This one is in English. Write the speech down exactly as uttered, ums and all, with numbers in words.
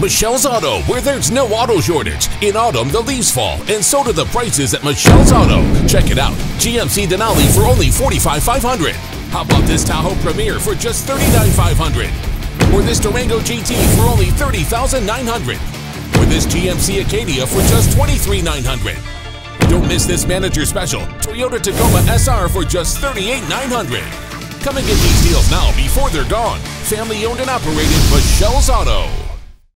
Michelle's Auto, where there's no auto shortage. In autumn, the leaves fall, and so do the prices at Michelle's Auto. Check it out. G M C Denali for only forty-five thousand five hundred dollars. How about this Tahoe Premier for just thirty-nine thousand five hundred dollars? Or this Durango G T for only thirty thousand nine hundred dollars? Or this G M C Acadia for just twenty-three thousand nine hundred dollars? Don't miss this manager special. Toyota Tacoma S R for just thirty-eight thousand nine hundred dollars. Come and get these deals now before they're gone. Family owned and operated Michelle's Auto.